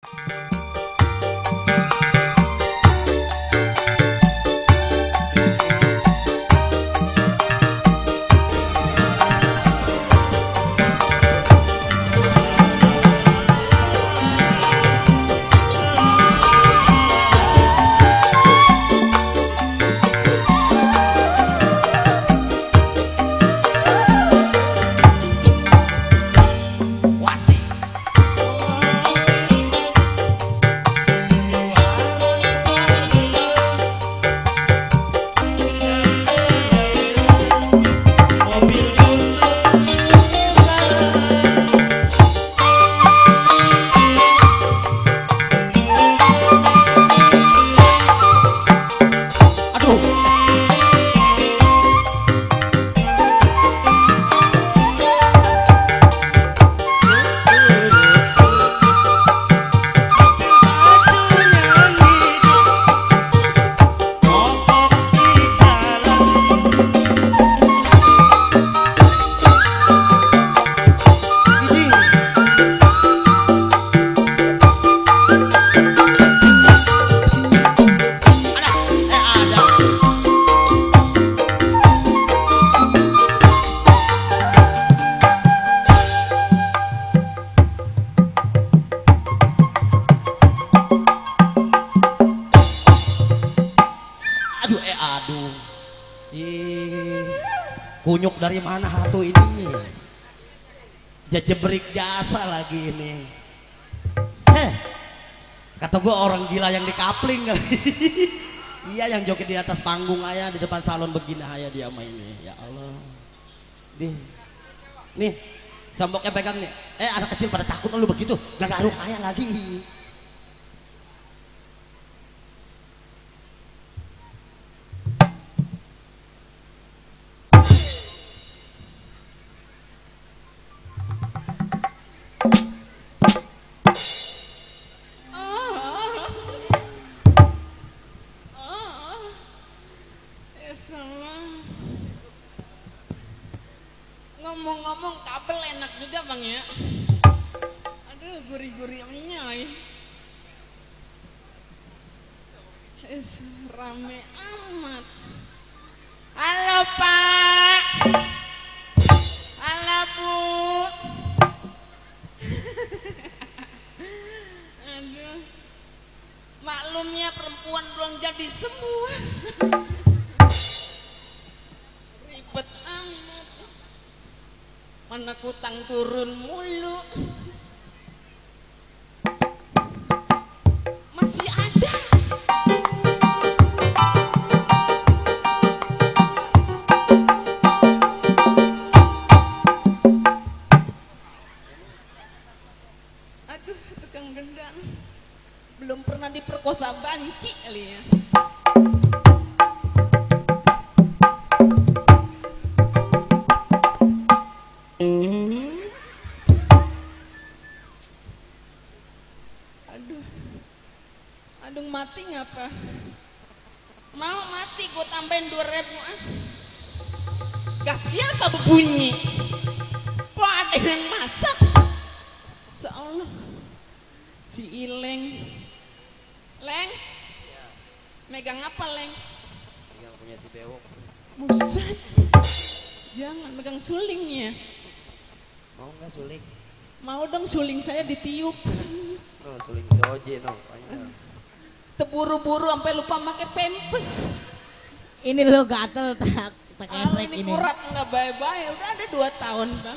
Kunyuk dari mana hatu ini? Jejebrik jasa lagi ini. Kata gua orang gila yang dikapling kali. Iya, yang joget di atas panggung ayah di depan salon begini ayah dia main ini. Ya Allah. Nih, camboknya pegang nih. Anak kecil pada takut lu begitu. Gak garuk ayah lagi. Ngomong-ngomong kabel enak juga bang ya. Aduh gurih-gurih nyoy. Rame amat. Halo Pak. Halo Bu. Aduh. Maklumnya perempuan belum jadi semua. Ribet amat. Mana kutang turun mulu. Masih ada. Aduh, tukang gendang. Belum pernah diperkosa banci kali ya. Aduh mati ngapa? Mau mati gue tambahin 2.000 ah. Gak siapa berbunyi. Kok ada yang masak? Seolah si Ileng. Leng? Ya. Megang apa Leng? Megang punya si Bewok. Buset. Jangan megang sulingnya. Mau nggak suling? Mau dong suling saya ditiup. Oh, suling si Oje no. Terburu-buru sampai lupa pakai pempes. Ini lo gatel tak pakai efek ini. Ini kurap nggak bye-bye. Udah ada 2 tahun bang.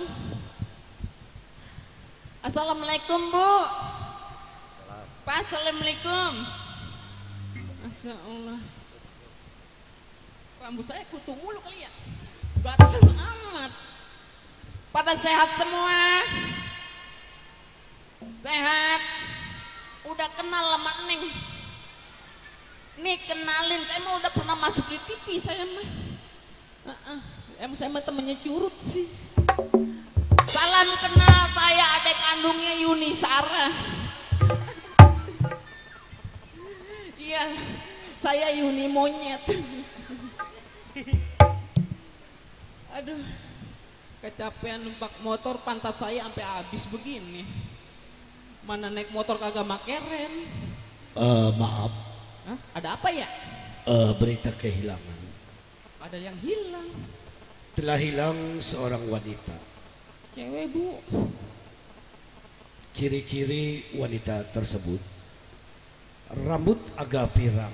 Assalamualaikum Bu. Pak, assalamualaikum. Masya Allah. Rambut saya kutu mulu kali ya. Gatel amat. Pada sehat semua? Sehat. Udah kenal sama Neng. Nih kenalin, saya mah udah pernah masuk di TV saya mah. Emang saya mah temennya Curut sih. Salam kenal, saya adik kandungnya Yuni Sarah. Iya, saya Yuni monyet. Aduh, kecapean numpak motor pantat saya sampai habis begini. Mana naik motor kagak make rem. Maaf, Hah? Ada apa ya? berita kehilangan. Ada yang hilang. Telah hilang seorang wanita. Cewek, Bu. Ciri-ciri wanita tersebut, rambut agak pirang,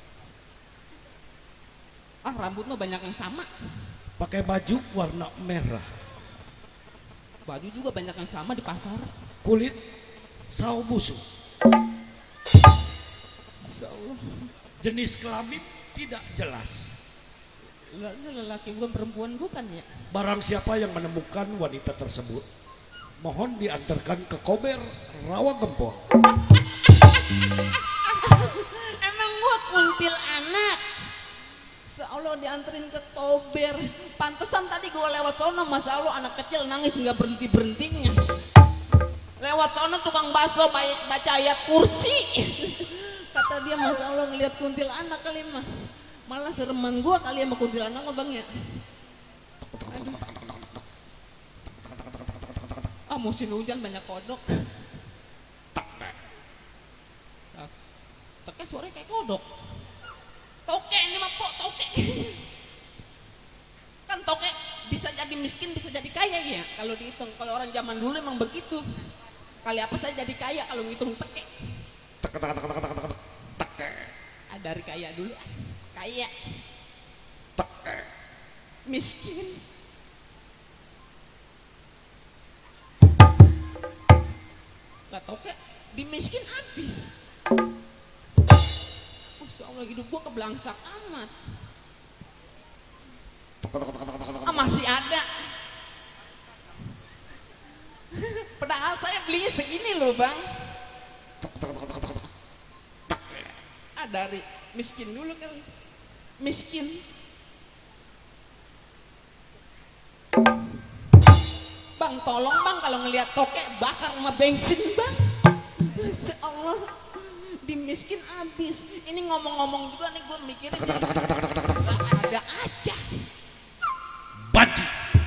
Rambutnya banyak yang sama. pakai baju warna merah, Baju juga banyak yang sama di pasar. kulit sawo busuk, Masya Allah. jenis kelamin tidak jelas. Lelaki bukan perempuan bukan ya? Barang siapa yang menemukan wanita tersebut, mohon diantarkan ke Kober Rawa Gempol. Emang gua kuntil anak. Seolah dianterin ke Kober. Pantesan tadi gua lewat sono, masa Allah anak kecil nangis nggak berhenti berhentinya. Lewat sono tukang bakso baca ayat kursi. Kata dia masa Allah ngelihat kuntil anak kali mah. Malah sereman gua kali sama kuntil anak mah bang ya. Musim hujan banyak kodok. Teke suaranya kayak kodok. Toke ini mah kok toke. Kan toke bisa jadi miskin bisa jadi kaya ya kalau dihitung. Kalau orang zaman dulu emang begitu. Kali apa saya jadi kaya kalau ngitung teke. Dari kaya dulu. Kaya. Miskin. Gak tau kayak dimiskin habis. Masya Allah hidup gua kebelangsak amat. Masih ada. Padahal saya belinya segini loh bang. Dari miskin dulu kan. Miskin. Bang tolong bang kalau ngelihat tokek bakar sama bensin bang. Masya Allah di miskin abis. Ini ngomong-ngomong juga nih gue mikirin ada aja Banci.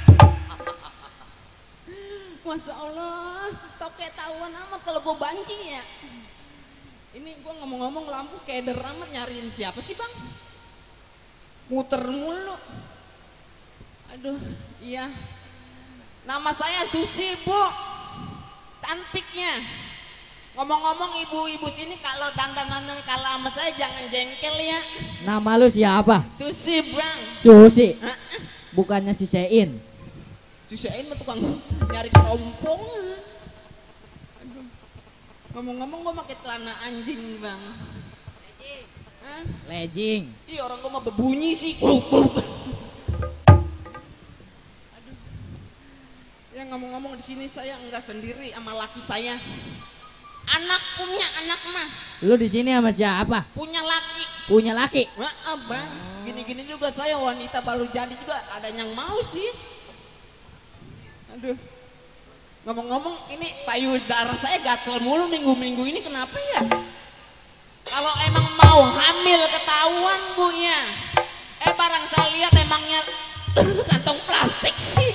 Masya Allah tokek tahuan amat kalau gue banci ya. Ini gue ngomong-ngomong lampu keder amat nyariin siapa sih bang? Muter mulu. Aduh iya. Nama saya Susi bu, cantiknya. Ngomong-ngomong ibu-ibu sini kalau dandanannya kalah sama saya jangan jengkel ya. Nama lu siapa? Susi bang. Susi. Bukannya si Sein. Susi mah tukang nyari kerompong. Aduh. Ngomong-ngomong gue pakai celana anjing bang. Legging. Iya orang gue mah berbunyi sih. Ya ngomong-ngomong di sini saya enggak sendiri sama laki saya. Anak punya anak mah. Lu di sini sama siapa? Punya laki. Punya laki. Maaf bang. Gini-gini juga saya wanita baru jadi juga ada yang mau sih. Aduh. Ngomong-ngomong ini payudara saya gatel mulu minggu-minggu ini kenapa ya? Kalau emang mau hamil ketahuan bu ya. Barang saya lihat emangnya kantong plastik sih.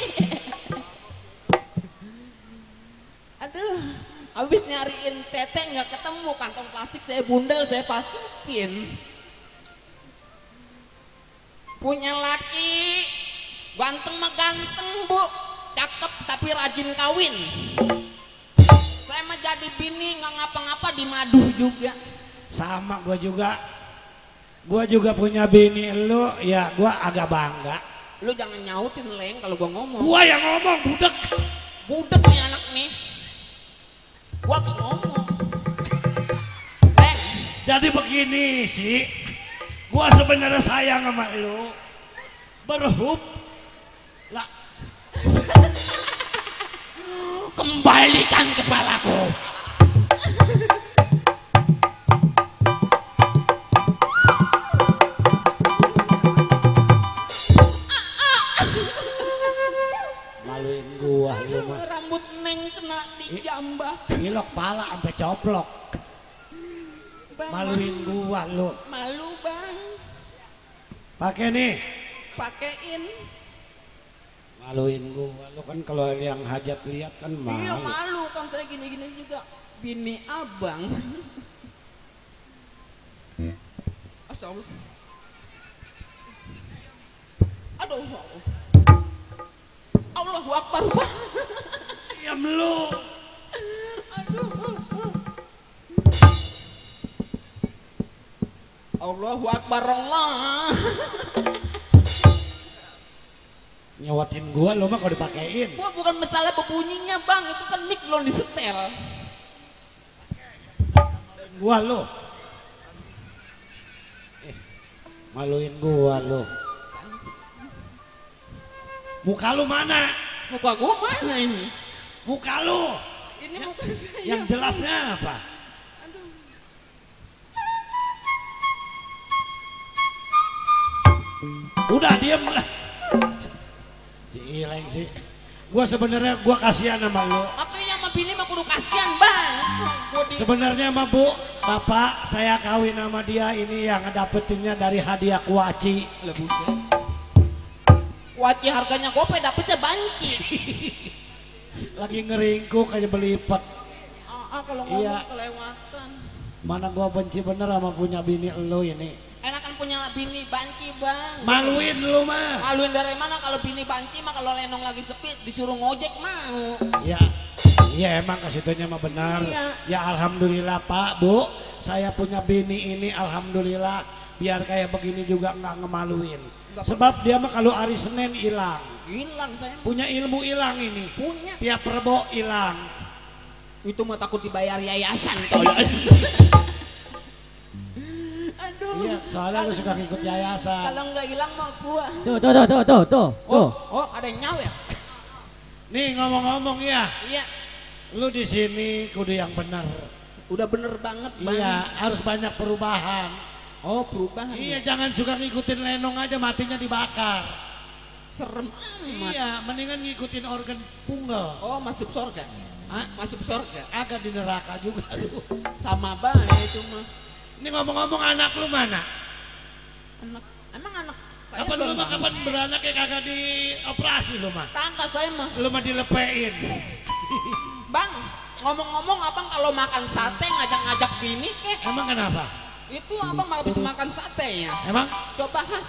Aduh, habis nyariin tete nggak ketemu kantong plastik saya bundel saya masukin. Punya laki, ganteng mah ganteng bu, cakep tapi rajin kawin. Saya mah jadi bini nggak ngapa-ngapa di madu juga. Sama gua juga punya bini lu, ya gua agak bangga. Lu jangan nyautin leng kalau gua ngomong. Gua yang ngomong budek. Budek nih anak nih. Gua ngomong. Leng. Jadi begini sih, gua sebenarnya sayang sama lu, berhub lah. Kembalikan kepalaku. Maluin gua lu mah. Rambut neng kena dijambak. Gilok pala sampai coplok. Bang, Maluin gua lu. malu bang. Pakai nih. Pakein. Maluin gua lu kan kalau yang hajat lihat kan Iya malu. malu kan saya gini-gini juga. bini abang. Asal. Aduh. Allahu Akbar. Diam lu. Aduh. Allahu Akbar Allah. Nyawatin gua lo mah kalau dipakein. Gua bukan masalah bebunyinya bang, itu kan mic belum disetel. Gua lo. Maluin gua lo. Muka lu mana? Muka gua mana ini? Muka lu. Ini muka saya. Yang jelasnya apa? Udah diam lah. Si Ileng sih. Gua sebenarnya gua kasihan sama lu. Katanya sama bini mah kudu kasihan bang. Sebenarnya sama Bu, Bapak saya kawin sama dia ini yang dapetinnya dari hadiah kuaci. Lebusan. Kuaci harganya gope dapetnya banci. Lagi ngeringkuk kayak belipet. Kalau ngomong Iya. kelewatan. Mana gua benci bener sama punya bini lu ini. Enakan punya bini banci bang. Maluin lu mah. Maluin dari mana kalau bini banci mah kalau lenong lagi sepi disuruh ngojek mau. Ya, iya emang kesitunya mah benar. Iya. Ya alhamdulillah Pak, Bu, saya punya bini ini alhamdulillah biar kayak begini juga nggak ngemaluin. Sebab dia mah kalau hari Senin hilang, Hilang saya mah. punya ilmu hilang ini. Punya. Tiap Rebo hilang. Itu mah takut dibayar yayasan tolong. Aduh. Iya, soalnya lu suka ngikut yayasan. Kalau nggak hilang mah gua. Tuh. Oh, ada yang nyawer. Nih ngomong-ngomong ya, Iya. lu di sini kudu yang benar. Udah bener banget bang. Iya, harus banyak perubahan. Oh perubahan. Iya, ya? jangan suka ngikutin lenong aja matinya dibakar. Serem amat. Iya, mendingan ngikutin organ punggal. Oh masuk surga. Hah? Masuk surga. Agak di neraka juga lu. Sama banget itu mah. Ini ngomong-ngomong anak lu mana? Emang anak saya Kapan lu belum mah bangun. kapan beranak kayak kagak dioperasi lu mah? Kagak saya mah. Lu mah dilepein. Bang, ngomong-ngomong abang kalau makan sate ngajak-ngajak bini Emang kenapa? itu abang malah bisa makan sate ya. Emang? Coba ha.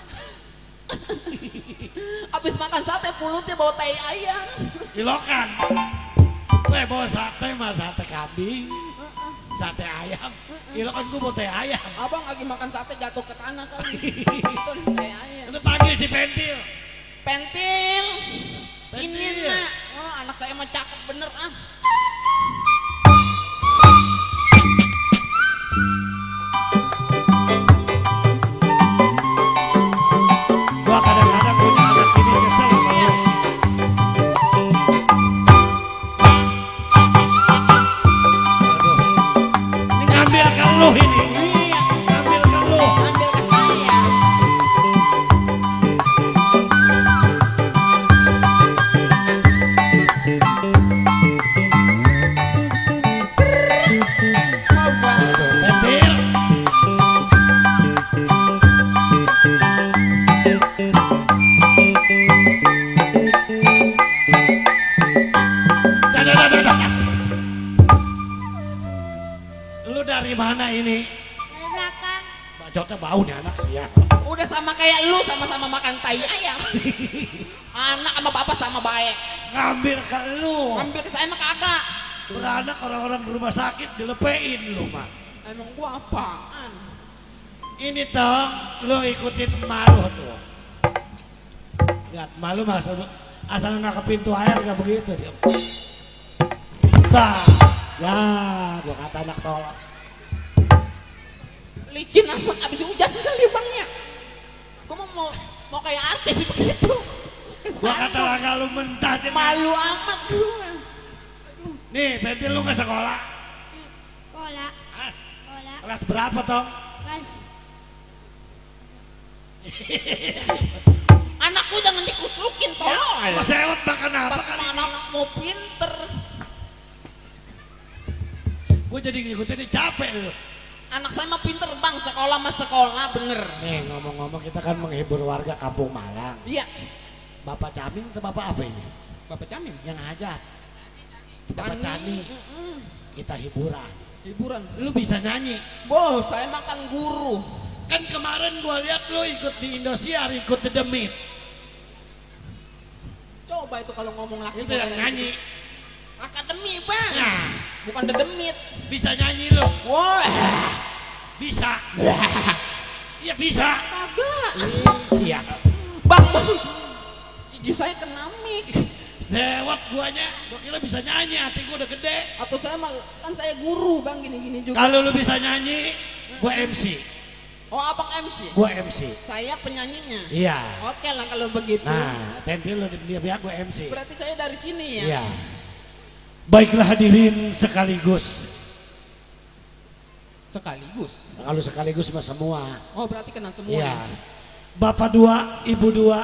Habis makan sate mulutnya bau tai ayam. Ilokan. Gue bawa sate mah sate kambing, sate ayam. Ilokan gue bawa teh ayam. Abang lagi makan sate jatuh ke tanah kali. Itu tai ayam. Udah panggil si Pentil. Pentil. Sini Pentil. nak. Oh, anak saya mah cakep bener ah. Gua kadang-kadang punya anak ini kesel sama lu. Aduh. Ini ngambil ke lu ini. Iya, Ngambil ke lu. ambil ke saya. Mau bang. Aduh, Pentil. Dah. Lu dari mana ini? Dari belakang. Bacotnya bau nih anak sih ya. Udah sama kayak lu, sama-sama makan tai ayam. Anak sama bapak sama baik. Ngambil ke lu. Ambil ke saya mah kagak. Beranak orang-orang di rumah sakit dilepein lu mah. Emang gua apaan? Ini tong, lu ikutin malu tuh. Lihat malu mah asal nggak ke pintu air gak begitu dia. Dah, ya gua kata anak tolong. Licin amat abis hujan kali bang ya. Gua mau kayak artis begitu. Gua kata lah lu mentah aja. Malu amat gua. Nih, Pentil lu nggak sekolah? Pola. Hah? Pola. Kelas berapa tong? Kelas. Anakku jangan dikusrukin tolong. Mas sewot makan apa kali? Mana anak mau pinter. Gua jadi ngikutin ini capek lu. Anak saya mah pinter bang, sekolah mah sekolah bener. Nih ngomong-ngomong kita kan menghibur warga Kampung Malang. Iya. Bapak Caming atau bapak apa ini? Bapak Camim. Yang hajat. Bapak Cani. kita hiburan. Hiburan. Lu bisa nyanyi. Bos, saya makan guru. Kan kemarin gua lihat lu ikut di Indosiar, ikut The Demit. Coba itu kalau ngomong laki Itu yang nyanyi. Akademi bang. Nah, Bukan dedemit. bisa nyanyi lu. Wah. Bisa. Iya bisa. Kagak. Siap. Bang. Gigi saya kena mic. Lewat guanya, gua kira bisa nyanyi, hati gua udah gede. Atau saya kan saya guru bang, gini-gini juga. Kalau lu bisa nyanyi, gua MC. Oh abang MC? Gua MC. Saya penyanyinya. Iya. Oke lah kalau begitu. Nah, tentu lu dia biar gua MC. Berarti saya dari sini ya? Iya. Baiklah hadirin sekaligus. Sekaligus? Kalau sekaligus mah semua. Oh berarti kena semua Iya. ya? Bapak 2, Ibu 2.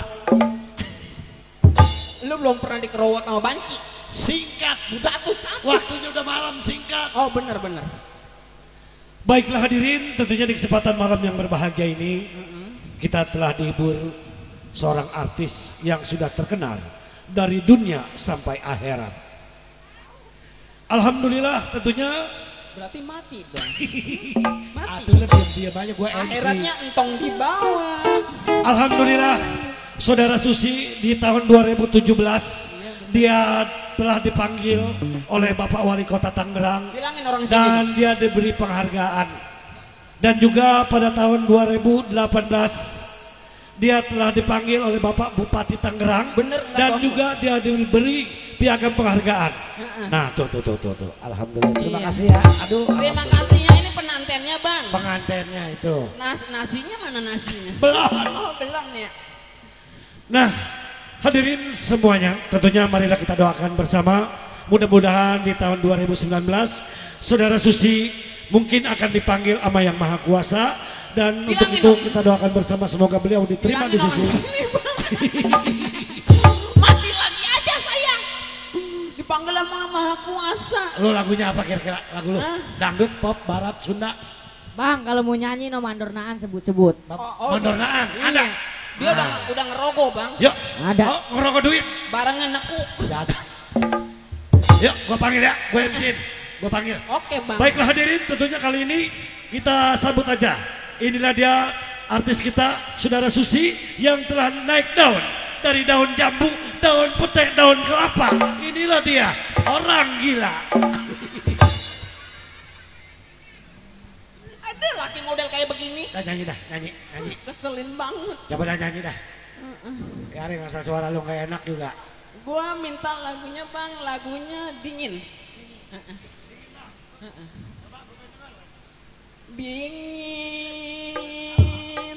Lu belum pernah dikerowat sama banci? Singkat. Satu-satu. Waktunya udah malam, singkat. Oh bener-bener. Baiklah hadirin, tentunya di kesempatan malam yang berbahagia ini kita telah dihibur seorang artis yang sudah terkenal dari dunia sampai akhirat. Alhamdulillah tentunya. Berarti mati dong. Mati. Aduh, diam aja gue MC. Akhiratnya entong di bawah. Alhamdulillah, Saudara Susi di tahun 2017 dia telah dipanggil oleh Bapak Wali Kota Tangerang. Bilangin orang sini. Dan dia diberi penghargaan. Dan juga pada tahun 2018 dia telah dipanggil oleh Bapak Bupati Tangerang. Bener, dan kamu. juga dia diberi piagam penghargaan. Nah, tuh. Alhamdulillah. Terima Iya. kasih ya. Aduh. Terima kasihnya, ini penantennya bang. Pengantinnya itu. Nasinya mana nasinya? Belum. Oh belum ya. Nah, hadirin semuanya, tentunya marilah kita doakan bersama. Mudah-mudahan di tahun 2019 Saudara Susi mungkin akan dipanggil sama Yang Maha Kuasa. Dan untuk Bilangin itu dong. kita doakan bersama semoga beliau diterima di Bilangin orang sisi. sini bang. Mati lagi aja saya. Dipanggil sama Maha Kuasa. Lo lagunya apa kira-kira? Lagu lo? Hah? Dangdut, pop, barat, Sunda? Bang, kalau mau nyanyi no mandornaan sebut-sebut. Mandornaan? Ada? Dia udah ngerogoh bang. Yuk. Ada. Oh, ngerokok duit? Barangnya nekuk. Tidak ada. Yuk, gua panggil ya. Gua MC-in. Gua panggil. Oke bang. Baiklah hadirin, tentunya kali ini kita sambut aja. Inilah dia artis kita, Saudara Susi yang telah naik daun. Dari daun jambu, daun petai, daun kelapa. Inilah dia, orang gila. Ada laki model kayak begini. Dah nyanyi dah, nyanyi. Keselin banget. Coba dah nyanyi dah. Biarin asal suara lu gak enak juga. Gua minta lagunya bang, lagunya dingin. Dingin.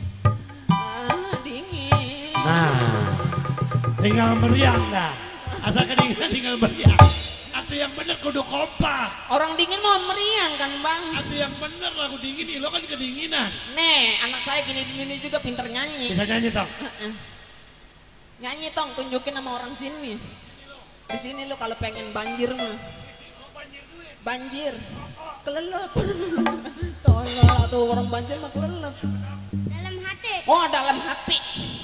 Dingin. Nah, tinggal meriang dah. Asal kedinginan tinggal meriang. Atau yang bener kudu kompak. Orang dingin mau meriang kan bang. Atau yang bener lagu dingin, lo kan kedinginan. Nih, anak saya gini-gini juga pinter nyanyi. Bisa nyanyi tong? Nyanyi tong, tunjukin sama orang sini. Di sini lo kalau pengen banjir mah. Banjir. Kelelep. Tolong atau orang banjir mah kelelep. Dalam hati. Oh, dalam hati.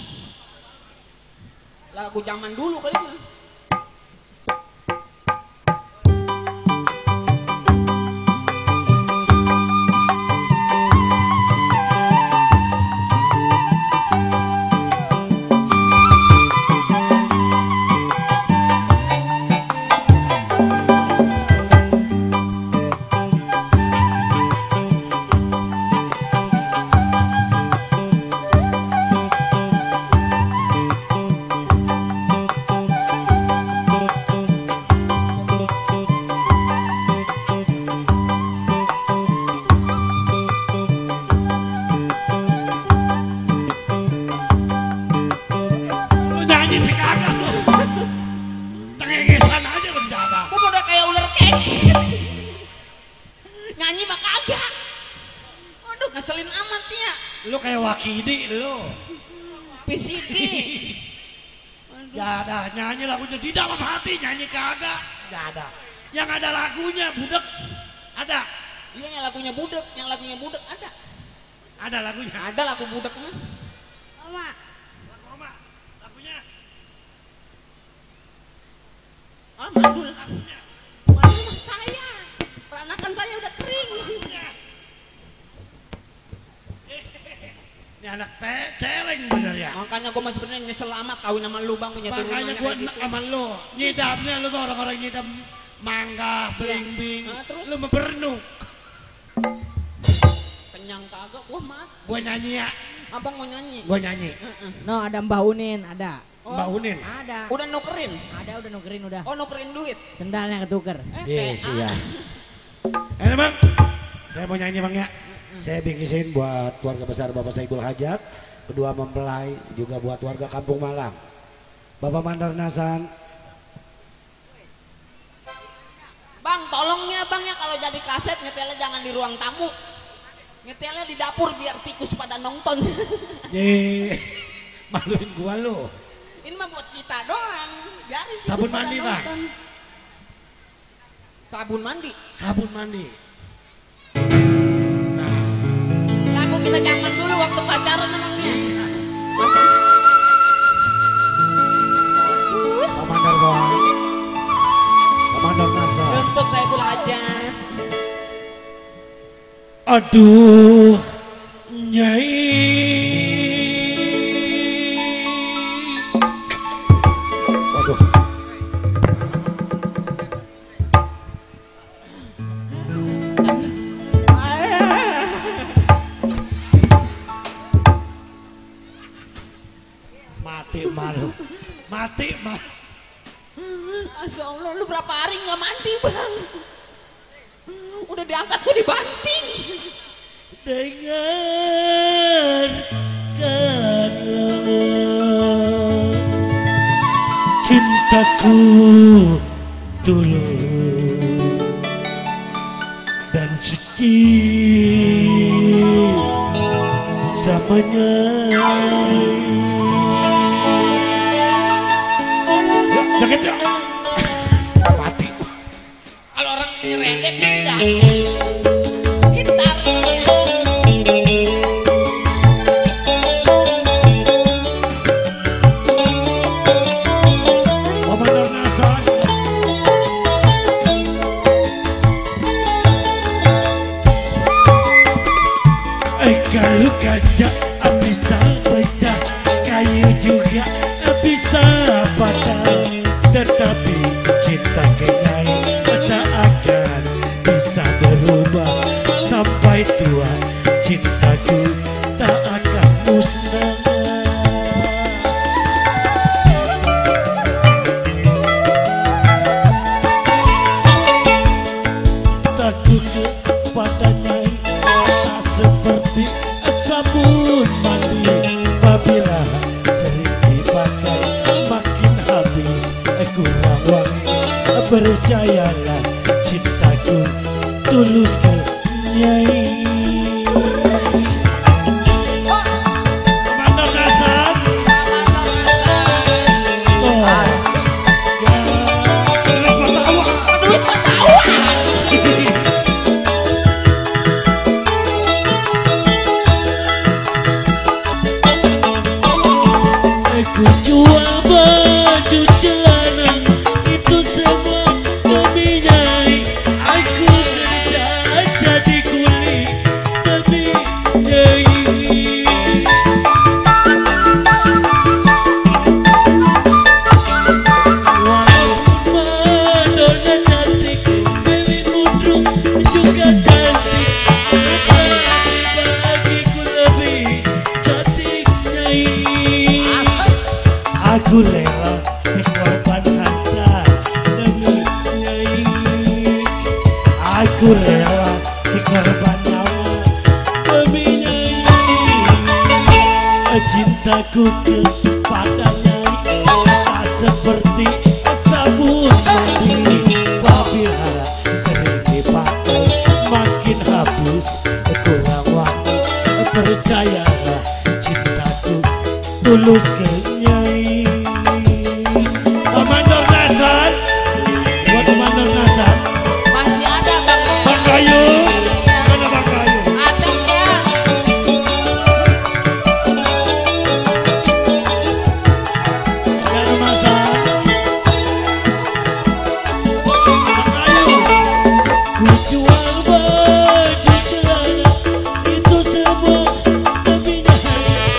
Lagu zaman dulu kali mah. Lu nyanyi sih kagak lu. Tengegesan aja rencana. Gua udah kayak ular kekit. Nyanyi mah kagak. Waduh, ngeselin amat ya. Lu kayak Wakidi lu. PCD. Ya ada nyanyi lagunya di dalam hati, nyanyi kagak. Gak ada. Yang ada lagunya budek. Ada. Iya yang lagunya budek, ada. Ada lagunya. Ada lagu budek mah. Oma. Oma, lagunya. Ah, mandul. Mandul mah saya. anak celeng bener ya. Makanya gue masih sebenarnya nyesel amat kawin sama lu bang, punya Makanya gue sama lu, nyidamnya lu orang-orang nyidam mangga, belimbing, Nah, terus? lu berenung. kenyang kagak, wah mat. Gue nyanyi ya, Abang mau nyanyi? gue nyanyi. No, ada Mbah Unin, ada. Mbak Unin. Ada. Udah nukerin? Ada udah nukerin udah. Oh nukerin duit? Sendalnya ketuker. Yes, iya. Bang, saya mau nyanyi bang ya. Saya bingkisin buat keluarga besar Bapak Saiful Hajat, kedua mempelai, juga buat warga Kampung Malang. Bapak Mandar Nasan. Bang, tolongnya bang ya kalau jadi kaset nyetelnya jangan di ruang tamu. Nyetelnya di dapur biar tikus pada nonton. Maluin gua lu. Ini mah buat kita doang. Biarin tikus Sabun pada mandi bang. nonton. Sabun mandi. Sabun mandi. Lagu kita jangan dulu waktu pacaran namanya. Pak Mandar bang. Pak Mandar Nasan. Untuk Saiful Hajat. Aduh, Nyai. Waduh. Mati malu. Mati malu. Masya Allah, lu berapa hari nggak mandi bang? Udah diangkat gue dibanting. Dengarkanlah cintaku tulus dan suci samanya. Ya, jangan ya. Mati. Kalau orang nyerendek pindah. Gitar. Komandan Nasan. Kalau kaca bisa pecah, kayu juga bisa patah, tetapi cinta kenyai tak akan bisa berubah sampai tua. Cintaku tak akan musnah. Takut kepadanya tak seperti sabun mandi, apabila sering dipakai makin habis kurang wangi. Percayalah cintaku tulus ke Nyai. Komandan Nasan. Oh. Ya, kenapa tawa? Aduh, ketawa. Aku jual baju celana itu semua demi Nyai. Aku kerja jadi kuli demi Nyai. Walaupun Madonna cantik, Meli Mundrung juga cantik, tetapi bagiku lebih cantik Nyai. Aku rela berkorban harta demi Nyai. Aku rela berkorban nyawa demi Nyai. Cintaku kepada Nyai tak seperti sabun mandi, apabila sering dipakai makin habis kurang wangi. Percayalah cintaku tulus ke Nyai. Komandan Nasan, buat Komandan Nasan. Masih ada bang. Bang Gayu, mana Bang Gayu? Ada ya. Ada Nasan. Bang Gayu, ku jual baju celana itu semua demi Nyai.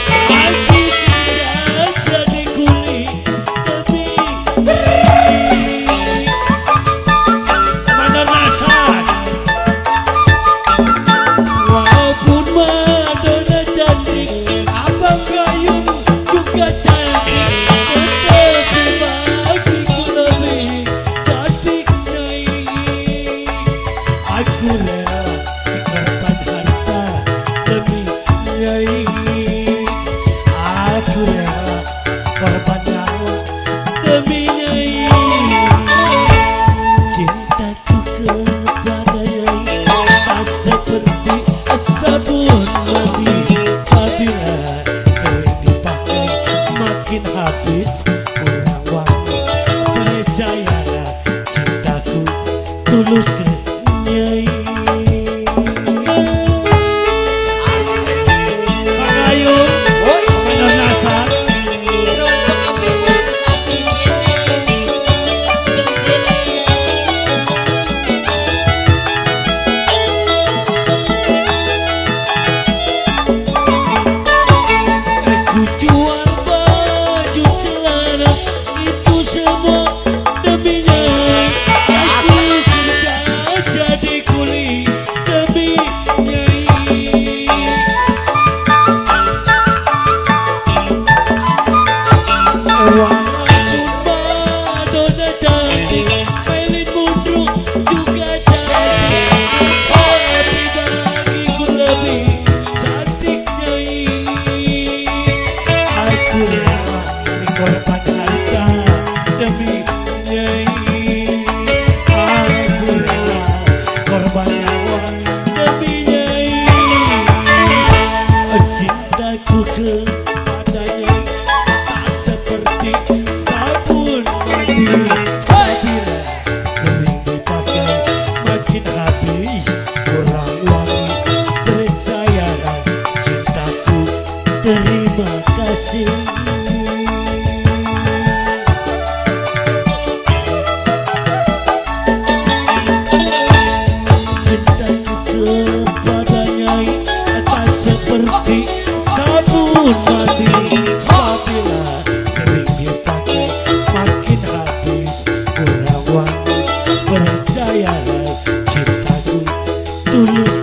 tulus